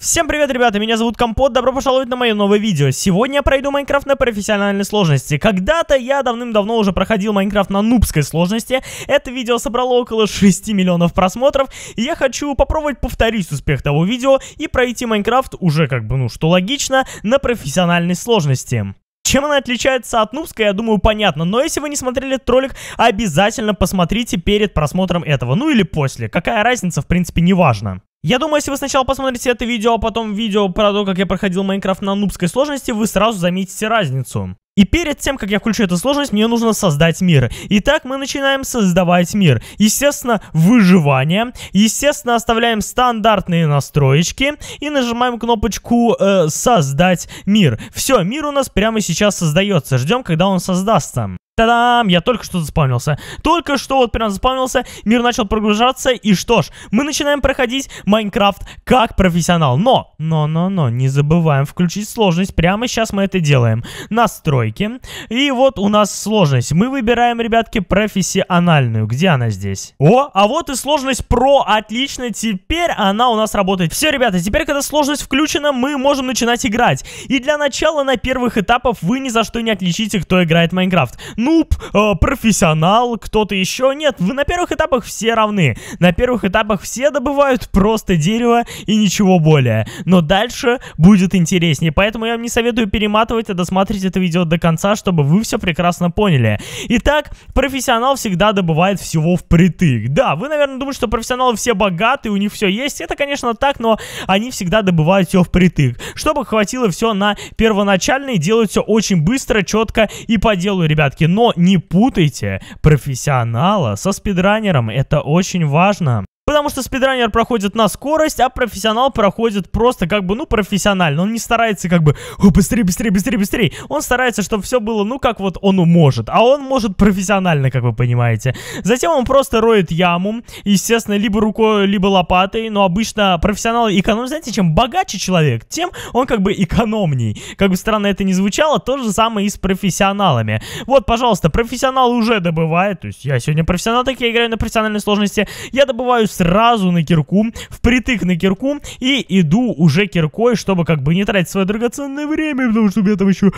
Всем привет, ребята, меня зовут Компот, добро пожаловать на мое новое видео. Сегодня я пройду Майнкрафт на профессиональной сложности. Когда-то я давным-давно уже проходил Майнкрафт на нубской сложности. Это видео собрало около 6 миллионов просмотров. И я хочу попробовать повторить успех того видео и пройти Майнкрафт уже что логично, на профессиональной сложности. Чем она отличается от нубской, я думаю, понятно. Но если вы не смотрели этот ролик, обязательно посмотрите перед просмотром этого. Ну или после. Какая разница, в принципе, не важно. Я думаю, если вы сначала посмотрите это видео, а потом видео про то, как я проходил Майнкрафт на нубской сложности, вы сразу заметите разницу. И перед тем, как я включу эту сложность, мне нужно создать мир. Итак, мы начинаем создавать мир. Естественно, выживание. Естественно, оставляем стандартные настроечки. И нажимаем кнопочку «Создать мир». Все, мир у нас прямо сейчас создается. Ждем, когда он создастся. Та-дам! Я только что заспавнился. Только что вот прям заспавнился, мир начал прогружаться, и что ж, мы начинаем проходить Майнкрафт как профессионал. Но, не забываем включить сложность. Прямо сейчас мы это делаем. Настройки. И вот у нас сложность. Мы выбираем, ребятки, профессиональную. Где она здесь? О, а вот и сложность про. Отлично, теперь она у нас работает. Все, ребята, теперь, когда сложность включена, мы можем начинать играть. И для начала, на первых этапах, вы ни за что не отличите, кто играет в Майнкрафт. Нуб, профессионал, кто-то еще. Нет, вы на первых этапах все равны. На первых этапах все добывают просто дерево и ничего более. Но дальше будет интереснее. Поэтому я вам не советую перематывать, а досматривать это видео до конца, чтобы вы все прекрасно поняли. Итак, профессионал всегда добывает всего впритык. Да, вы, наверное, думаете, что профессионалы все богатые, у них все есть. Это, конечно, так, но они всегда добывают все впритык. Чтобы хватило все на первоначальный, делают все очень быстро, четко и по делу, ребятки. Но не путайте профессионала со спидранером, это очень важно. Потому что спидранер проходит на скорость, а профессионал проходит просто профессионально. Он не старается быстрее. Он старается, чтобы все было, как вот он может. А он может профессионально, как вы понимаете. Затем он просто роет яму, естественно, либо рукой, либо лопатой. Но обычно профессионал экономит. Знаете, чем богаче человек, тем он экономней. Как бы странно это ни звучало, то же самое и с профессионалами. Вот, пожалуйста, профессионал уже добывает. То есть я сегодня профессионал, так я играю на профессиональной сложности. Я добываю сразу на кирку, впритык на кирку, и иду уже киркой, чтобы не тратить свое драгоценное время, потому что у меня там еще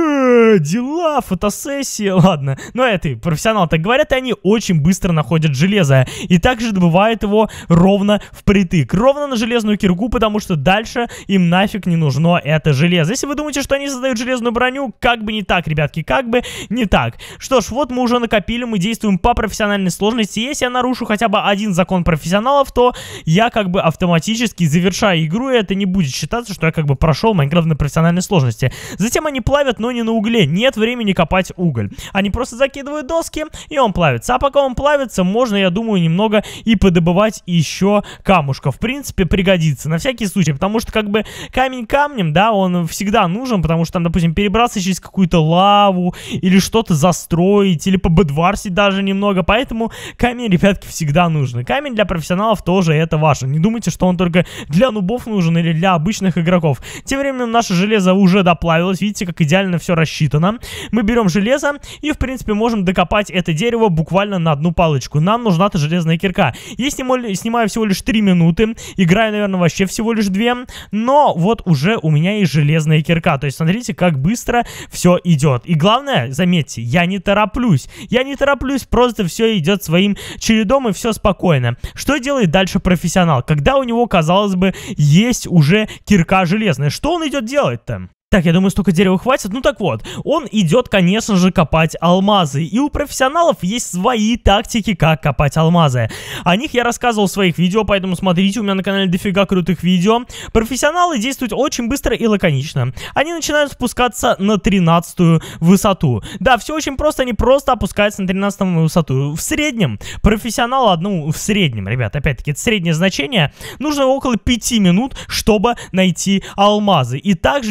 дела, фотосессии, ладно. Но это профессионал так говорят, и они очень быстро находят железо, и также добывают его ровно впритык, ровно на железную кирку, потому что дальше им нафиг не нужно это железо. Если вы думаете, что они создают железную броню, как бы не так, ребятки, как бы не так. Что ж, вот мы уже накопили, мы действуем по профессиональной сложности. Если я нарушу хотя бы один закон профессионалов, то я автоматически завершаю игру, и это не будет считаться, что я прошел Майнкрафт на профессиональной сложности. Затем они плавят, но не на угле. Нет времени копать уголь. Они просто закидывают доски, и он плавится. А пока он плавится, можно, я думаю, немного и подобывать еще камушка. В принципе, пригодится. На всякий случай. Потому что камень камнем, да, он всегда нужен, потому что там, допустим, перебраться через какую-то лаву, или что-то застроить, или побэдварсить даже немного. Поэтому камень, ребятки, всегда нужен. Камень для профессионалов тоже это важно. Не думайте, что он только для нубов нужен или для обычных игроков. Тем временем наше железо уже доплавилось. Видите, как идеально все рассчитано. Мы берем железо и, в принципе, можем докопать это дерево буквально на одну палочку. Нам нужна-то железная кирка. Я снимаю всего лишь 3 минуты. Играю, наверное, вообще всего лишь 2. Но вот уже у меня есть железная кирка. То есть, смотрите, как быстро все идет. И главное, заметьте, я не тороплюсь. Я не тороплюсь, просто все идет своим чередом и все спокойно. Что делает дальше профессионал, когда у него, казалось бы, есть уже кирка железная? Что он идет делать-то? Так, я думаю, столько дерева хватит. Ну так вот, он идет, конечно же, копать алмазы. И у профессионалов есть свои тактики, как копать алмазы. О них я рассказывал в своих видео, поэтому смотрите, у меня на канале дофига крутых видео. Профессионалы действуют очень быстро и лаконично. Они начинают спускаться на 13-ю высоту. Да, все очень просто, они просто опускаются на 13-ю высоту. В среднем, профессионалу в среднем, ребят, опять-таки, это среднее значение, нужно около 5 минут, чтобы найти алмазы. И также, естественно,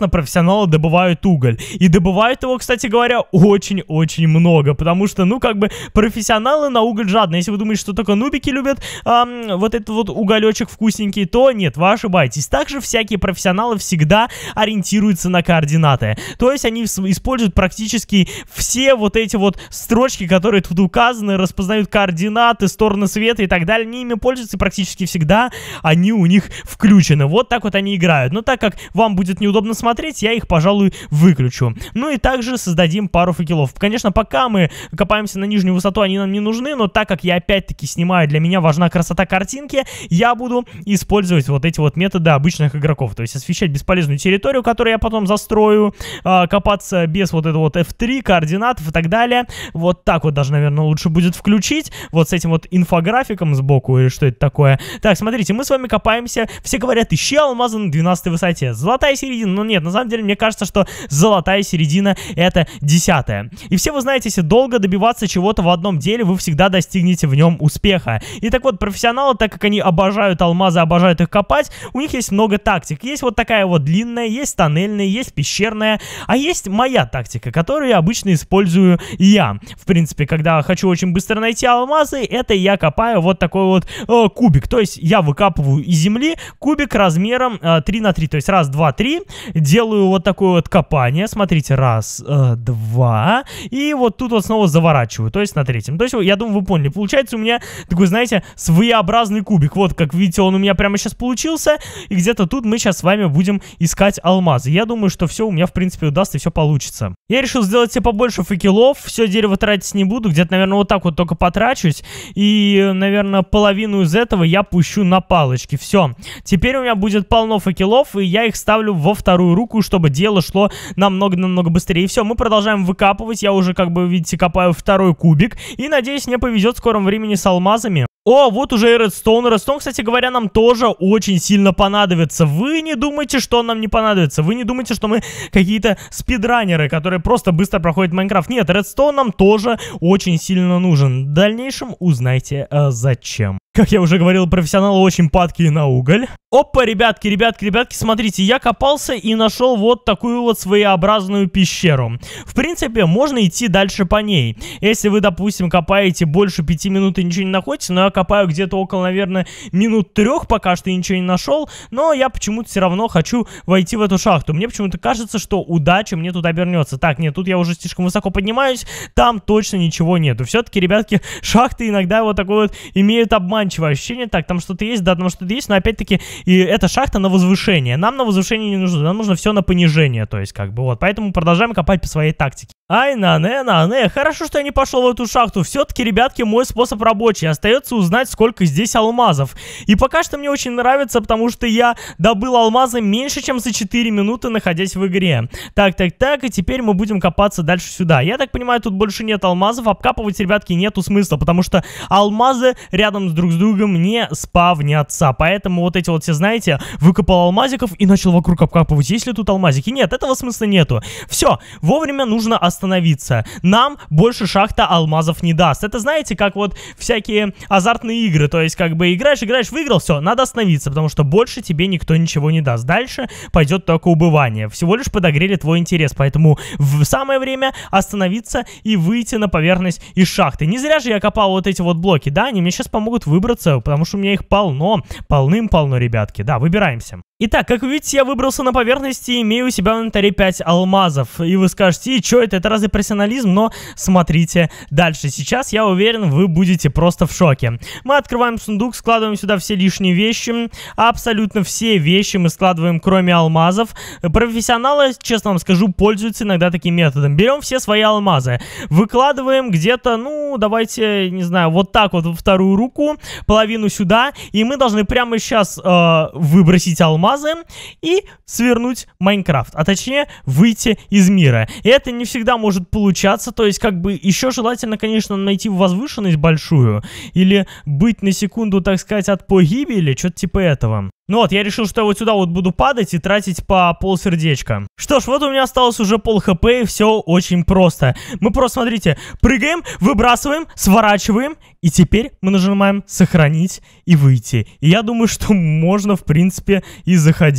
естественно, профессионалы добывают уголь. И добывают его, кстати говоря, очень-очень много, потому что, ну, как бы, профессионалы на уголь жадны. Если вы думаете, что только нубики любят вот этот вот уголечек вкусненький, то нет, вы ошибаетесь. Также всякие профессионалы всегда ориентируются на координаты. То есть они используют практически все вот эти вот строчки, которые тут указаны, распознают координаты, стороны света и так далее. Они ими пользуются, и практически всегда они у них включены. Вот так вот они играют. Но так как вам будет неудобно смотреть, я их, пожалуй, выключу. Ну и также создадим пару факелов. Конечно, пока мы копаемся на нижнюю высоту, они нам не нужны, но так как я опять-таки снимаю, для меня важна красота картинки, я буду использовать вот эти вот методы обычных игроков. То есть освещать бесполезную территорию, которую я потом застрою, копаться без вот этого вот F3, координатов и так далее. Вот так вот даже, наверное, лучше будет включить. Вот с этим вот инфографиком сбоку, или что это такое. Так, смотрите, мы с вами копаемся. Все говорят, ищи алмазы на 12 высоте. Золотая середина. Но нет, на самом деле, мне кажется, что золотая середина это 10-я. И все вы знаете, если долго добиваться чего-то в одном деле, вы всегда достигнете в нем успеха. И так вот, профессионалы, так как они обожают алмазы, обожают их копать, у них есть много тактик. Есть вот такая вот длинная, есть тоннельная, есть пещерная, а есть моя тактика, которую я обычно использую я. В принципе, когда хочу очень быстро найти алмазы, это я копаю вот такой вот кубик. То есть я выкапываю из земли кубик размером 3 на 3. То есть раз, два, три. Делаю вот такое вот копание. Смотрите, раз, два. И вот тут вот снова заворачиваю. То есть на третьем. То есть я думаю, вы поняли. Получается у меня такой, знаете, своеобразный кубик. Вот как видите, он у меня прямо сейчас получился. И где-то тут мы сейчас с вами будем искать алмазы. Я думаю, что все у меня в принципе удастся и все получится. Я решил сделать себе побольше факелов. Все дерево тратить не буду. Где-то, наверное, вот так вот только потрачусь. И, наверное, половину из этого я пущу на палочки. Все. Теперь у меня будет полно факелов, и я их ставлю во вторую руку, чтобы дело шло намного-намного быстрее. И все, мы продолжаем выкапывать. Я уже, как бы, видите, копаю второй кубик. И, надеюсь, мне повезет в скором времени с алмазами. О, вот уже и редстоун. Редстоун, кстати говоря, нам тоже очень сильно понадобится. Вы не думайте, что он нам не понадобится. Вы не думайте, что мы какие-то спидранеры, которые просто быстро проходят Майнкрафт. Нет, редстоун нам тоже очень сильно нужен. В дальнейшем узнайте, зачем. Как я уже говорил, профессионалы очень падкие на уголь. Опа, ребятки, смотрите, я копался и нашел вот такую вот своеобразную пещеру. В принципе, можно идти дальше по ней. Если вы, допустим, копаете больше 5 минут и ничего не находите, но я копаю где-то около, наверное, минут 3 пока что и ничего не нашел, но я почему-то все равно хочу войти в эту шахту. Мне почему-то кажется, что удача мне тут обернется. Так, нет, тут я уже слишком высоко поднимаюсь, там точно ничего нету. Все-таки, ребятки, шахты иногда вот такой вот имеют обманчивое ощущение. Так, там что-то есть, да, там что-то есть, но опять-таки и эта шахта на возвышение. Нам на возвышение не нужно, нам нужно все на понижение, то есть как бы вот. Поэтому продолжаем копать по своей тактике. Ай, на-не, хорошо, что я не пошел в эту шахту. Все-таки, ребятки, мой способ рабочий. Остается узнать, сколько здесь алмазов. И пока что мне очень нравится, потому что я добыл алмазы меньше, чем за 4 минуты, находясь в игре. Так, и теперь мы будем копаться дальше сюда. Я так понимаю, тут больше нет алмазов. Обкапывать, ребятки, нету смысла, потому что алмазы рядом друг с другом не спавнятся. Поэтому вот эти вот все, знаете, выкопал алмазиков и начал вокруг обкапывать. Есть ли тут алмазики? Нет, этого смысла нету. Все, вовремя нужно остановиться. Нам больше шахта алмазов не даст. Это, знаете, как вот всякие азартные игры. То есть, как бы играешь, выиграл, все, надо остановиться, потому что больше тебе никто ничего не даст. Дальше пойдет только убывание. Всего лишь подогрели твой интерес, поэтому в самое время остановиться и выйти на поверхность из шахты. Не зря же я копал вот эти вот блоки, да, они мне сейчас помогут выбраться, потому что у меня их полно, полным-полно, ребятки. Да, выбираемся. Итак, как вы видите, я выбрался на поверхности и имею у себя в инвентаре 5 алмазов. И вы скажете, что это разве профессионализм? Но смотрите дальше. Сейчас, я уверен, вы будете просто в шоке. Мы открываем сундук, складываем сюда все лишние вещи. Абсолютно все вещи мы складываем, кроме алмазов. Профессионалы, честно вам скажу, пользуются иногда таким методом. Берем все свои алмазы, выкладываем где-то, ну, давайте, не знаю, вот так вот во вторую руку, половину сюда. И мы должны прямо сейчас выбросить алмазы и свернуть Майнкрафт, а точнее выйти из мира. И это не всегда может получаться, то есть как бы еще желательно, конечно, найти возвышенность большую или быть на секунду, так сказать, от погибели, что-то типа этого. Ну вот, я решил, что я вот сюда вот буду падать и тратить по полсердечка. Что ж, вот у меня осталось уже пол хп, и все очень просто. Мы просто, смотрите, прыгаем, выбрасываем, сворачиваем, и теперь мы нажимаем сохранить и выйти. И я думаю, что можно, в принципе, и заходить.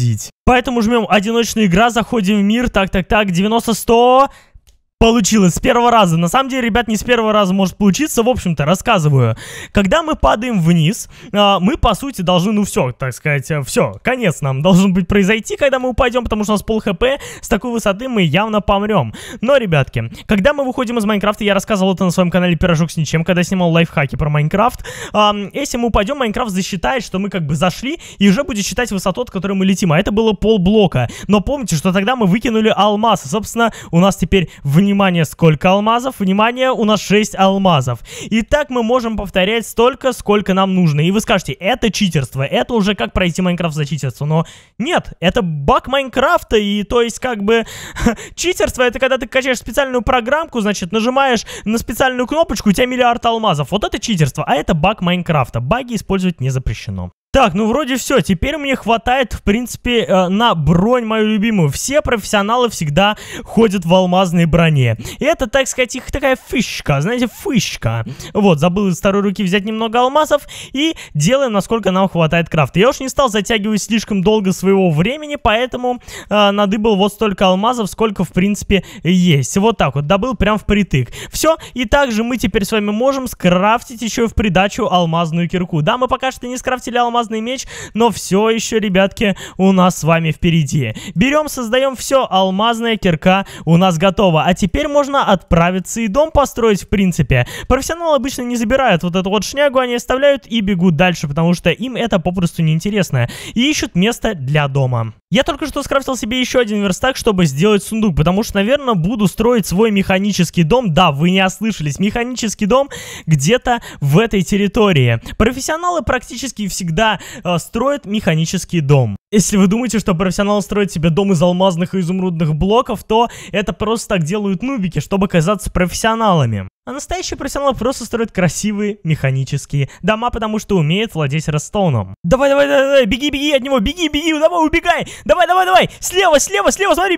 Поэтому жмем одиночная игра, заходим в мир, так, 90-100... Получилось с первого раза. На самом деле, ребят, не с первого раза может получиться. В общем-то, рассказываю. Когда мы падаем вниз, мы, по сути, должны, ну все, так сказать, все, конец нам должен быть произойти, когда мы упадем, потому что у нас пол хп, с такой высоты мы явно помрем. Но, ребятки, когда мы выходим из Майнкрафта, я рассказывал это на своем канале Пирожок с ничем, когда снимал лайфхаки про Майнкрафт. Если мы упадем, Майнкрафт засчитает, что мы как бы зашли, и уже будет считать высоту, от которой мы летим. А это было полблока. Но помните, что тогда мы выкинули алмаз. Собственно, у нас теперь внимание, сколько алмазов? Внимание, у нас 6 алмазов. И так мы можем повторять столько, сколько нам нужно. И вы скажете, это читерство, это уже как пройти Майнкрафт за читерство. Но нет, это баг Майнкрафта, и то есть как бы читерство это когда ты качаешь специальную программку, значит, нажимаешь на специальную кнопочку, у тебя миллиард алмазов. Вот это читерство, а это баг Майнкрафта. Баги использовать не запрещено. Так, ну вроде все, теперь мне хватает, в принципе, на бронь мою любимую. Все профессионалы всегда ходят в алмазной броне. И это, так сказать, их такая фишка, знаете, фишка. Вот, забыл из второй руки взять немного алмазов и делаем, насколько нам хватает крафта. Я уж не стал затягивать слишком долго своего времени, поэтому надыбал вот столько алмазов, сколько, в принципе, есть. Вот так вот, добыл прям впритык. Все, и также мы теперь с вами можем скрафтить еще в придачу алмазную кирку. Да, мы пока что не скрафтили алмазную меч, но все еще, ребятки, у нас с вами впереди. Берем, создаем все, алмазная кирка у нас готова. А теперь можно отправиться и дом построить, в принципе. Профессионалы обычно не забирают вот эту вот шнягу, они оставляют и бегут дальше, потому что им это попросту неинтересно. И ищут место для дома. Я только что скрафтил себе еще один верстак, чтобы сделать сундук, потому что, наверное, буду строить свой механический дом. Да, вы не ослышались, механический дом где-то в этой территории. Профессионалы практически всегда строят механический дом. Если вы думаете, что профессионалы строят себе дом из алмазных и изумрудных блоков, то это просто так делают нубики, чтобы казаться профессионалами. А настоящие профессионалы просто строят красивые механические дома, потому что умеют владеть редстоуном. Давай, беги от него, беги, давай, убегай, давай, слева, смотри,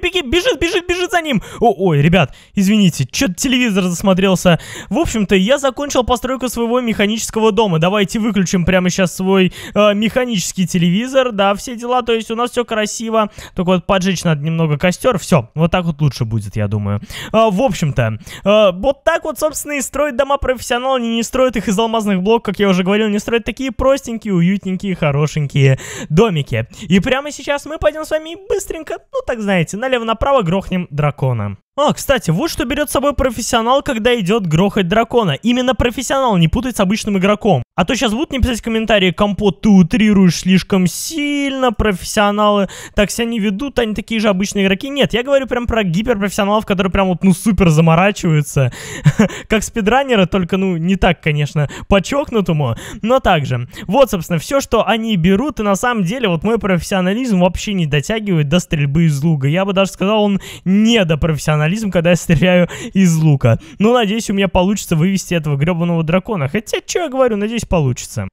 бежит за ним. Ой, ребят, извините, что-то телевизор засмотрелся. В общем-то, я закончил постройку своего механического дома. Давайте выключим прямо сейчас свой механический телевизор, да, все дела, то есть у нас все красиво, только вот поджечь надо немного костер, все, вот так вот лучше будет, я думаю. В общем-то, вот так вот, собственно, и строят дома профессионалы, они не строят их из алмазных блоков, как я уже говорил, не строят такие простенькие, уютненькие, хорошенькие домики. И прямо сейчас мы пойдем с вами быстренько, ну так знаете, налево-направо грохнем дракона. Кстати, вот что берет с собой профессионал, когда идет грохать дракона. Именно профессионал, не путать с обычным игроком. А то сейчас будут мне писать в комментарии: Компот, ты утрируешь слишком сильно, профессионалы так себя не ведут, они такие же обычные игроки. Нет, я говорю прям про гиперпрофессионалов, которые прям вот, ну, супер заморачиваются. Как спидранеры, только, ну, не так, конечно, по-чокнутому, но также. Вот, собственно, все, что они берут, и на самом деле, вот мой профессионализм вообще не дотягивает до стрельбы из лука. Я бы даже сказал, он не до профессионализма, когда я стреляю из лука. Но надеюсь, у меня получится вывести этого гребаного дракона. Хотя, что я говорю, надеюсь, получится.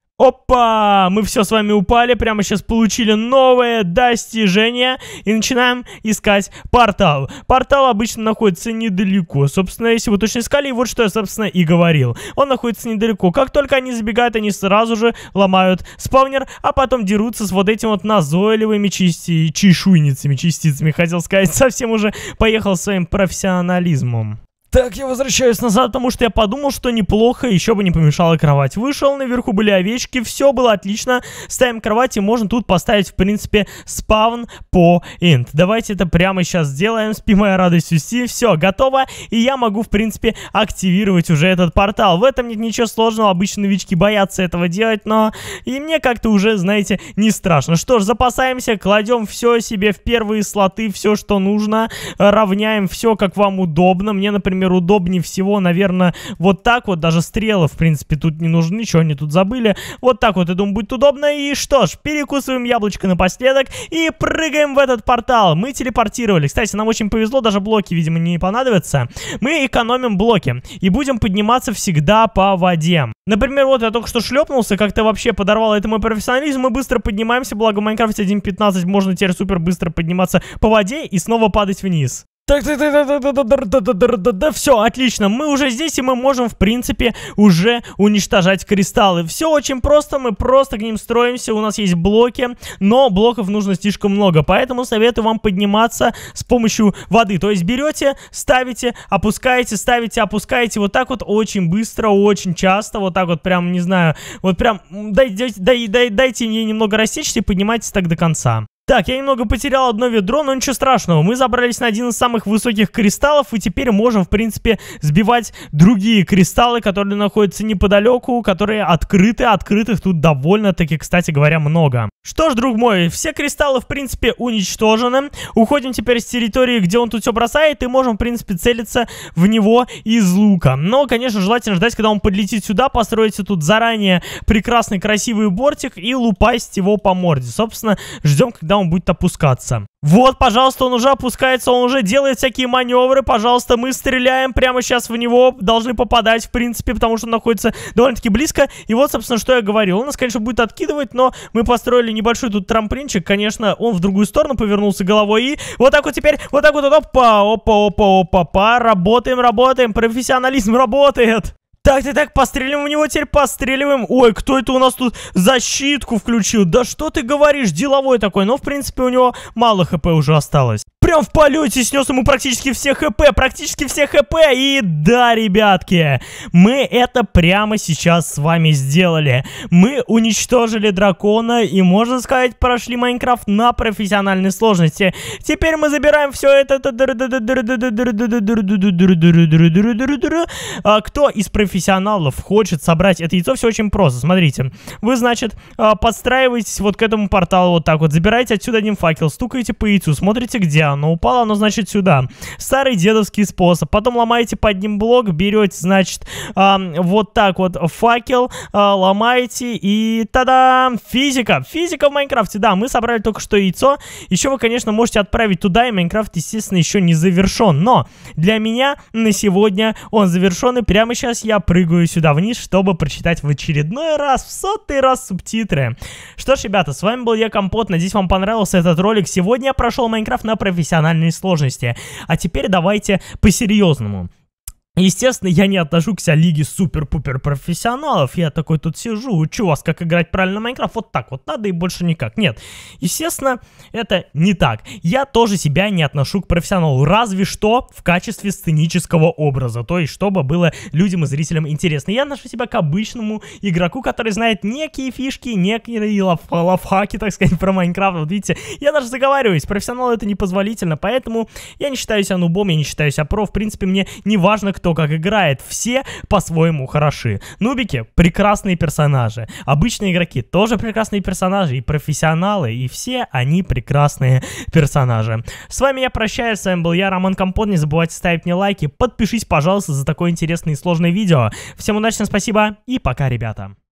Опа! Мы все с вами упали, прямо сейчас получили новое достижение и начинаем искать портал. Портал обычно находится недалеко. Собственно, если вы точно искали, вот что я, собственно, и говорил. Он находится недалеко. Как только они забегают, они сразу же ломают спавнер, а потом дерутся с вот этими вот назойливыми частицами, хотел сказать. Совсем уже поехал своим профессионализмом. Так, я возвращаюсь назад, потому что я подумал, что неплохо, еще бы не помешала кровать. Вышел, наверху были овечки, все было отлично. Ставим кровать, и можно тут поставить, в принципе, спавн по инт. Давайте это прямо сейчас сделаем. Спи, моя радость, уси. Все, готово. И я могу, в принципе, активировать уже этот портал. В этом нет ничего сложного, обычно новички боятся этого делать, но и мне как-то уже, знаете, не страшно. Что ж, запасаемся, кладем все себе в первые слоты, все, что нужно. Равняем все, как вам удобно. Мне, например, удобнее всего, наверное, вот так вот. Даже стрелы, в принципе, тут не нужны. Ничего они тут забыли. Вот так вот, я думаю, будет удобно. И что ж, перекусываем яблочко напоследок и прыгаем в этот портал. Мы телепортировали. Кстати, нам очень повезло, даже блоки, видимо, не понадобятся. Мы экономим блоки и будем подниматься всегда по воде. Например, вот я только что шлепнулся, как-то вообще подорвал это мой профессионализм. Мы быстро поднимаемся, благо в Майнкрафте 1.15 можно теперь супер быстро подниматься по воде и снова падать вниз. Да, все, отлично, мы уже здесь, и мы можем, в принципе, уже уничтожать кристаллы. Все очень просто, мы просто к ним строимся, у нас есть блоки, но блоков нужно слишком много, поэтому советую вам подниматься с помощью воды. То есть берете, ставите, опускаете, ставите, опускаете, вот так вот очень быстро, очень часто, вот так вот прям, не знаю, вот прям дайте мне немного растечься и поднимайтесь так до конца. Так, я немного потерял одно ведро, но ничего страшного. Мы забрались на один из самых высоких кристаллов, и теперь можем, в принципе, сбивать другие кристаллы, которые находятся неподалеку, которые открыты. Открытых тут довольно-таки, кстати говоря, много. Что ж, друг мой, все кристаллы, в принципе, уничтожены. Уходим теперь с территории, где он тут все бросает, и можем, в принципе, целиться в него из лука. Но, конечно, желательно ждать, когда он подлетит сюда, построите тут заранее прекрасный красивый бортик и лупасить его по морде. Собственно, ждем, когда он будет опускаться. Вот, пожалуйста, он уже опускается, он уже делает всякие маневры. Пожалуйста, мы стреляем прямо сейчас в него. Должны попадать, в принципе, потому что он находится довольно-таки близко. И вот, собственно, что я говорил. Он нас, конечно, будет откидывать, но мы построили небольшой тут трамплинчик. Конечно, он в другую сторону повернулся головой. И вот так вот теперь, вот так вот, опа, опа, опа, опа, опа. Работаем, работаем. Профессионализм работает. Так, постреливаем в него, теперь постреливаем. Ой, кто это у нас тут защитку включил? Да что ты говоришь, деловой такой. Но, в принципе, у него мало хп уже осталось. Прям в полете снес ему практически все хп, И да, ребятки, мы это прямо сейчас с вами сделали. Мы уничтожили дракона и, можно сказать, прошли Майнкрафт на профессиональной сложности. Теперь мы забираем все это. Кто из профессионалов хочет собрать это яйцо? Все очень просто. Смотрите, вы, значит, подстраиваетесь вот к этому порталу вот так вот, забираете отсюда один факел, стукаете по яйцу, смотрите, где оно упало, оно, значит, сюда. Старый дедовский способ. Потом ломаете под ним блок, берете, значит, вот так вот факел, ломаете и та-дам! Физика в Майнкрафте, да, мы собрали только что яйцо. Еще вы, конечно, можете отправить туда, и Майнкрафт, естественно, еще не завершен. Но для меня на сегодня он завершен, и прямо сейчас я прыгаю сюда вниз, чтобы прочитать в очередной раз, в 100-й раз субтитры. Что ж, ребята, с вами был я, Компот. Надеюсь, вам понравился этот ролик. Сегодня я прошел Майнкрафт на профессиональной сложности. А теперь давайте по-серьезному. Естественно, я не отношу к себя лиге супер-пупер профессионалов. Я такой тут сижу, учу вас, как играть правильно в Майнкрафт. Вот так вот надо и больше никак. Нет, естественно, это не так. Я тоже себя не отношу к профессионалу. Разве что в качестве сценического образа. То есть, чтобы было людям и зрителям интересно. Я отношу себя к обычному игроку, который знает некие фишки, некие лайфхаки, так сказать, про Майнкрафт. Вот видите, я даже заговариваюсь. Профессионал это непозволительно. Поэтому я не считаю себя нубом, я не считаю себя про. В принципе, мне не важно, кто как играет, все по-своему хороши. Нубики — прекрасные персонажи, обычные игроки тоже прекрасные персонажи, и профессионалы, и все они прекрасные персонажи. С вами я прощаюсь, с вами был я, Роман Компот, не забывайте ставить мне лайки, подпишись, пожалуйста, за такое интересное и сложное видео. Всем удачи, спасибо и пока, ребята.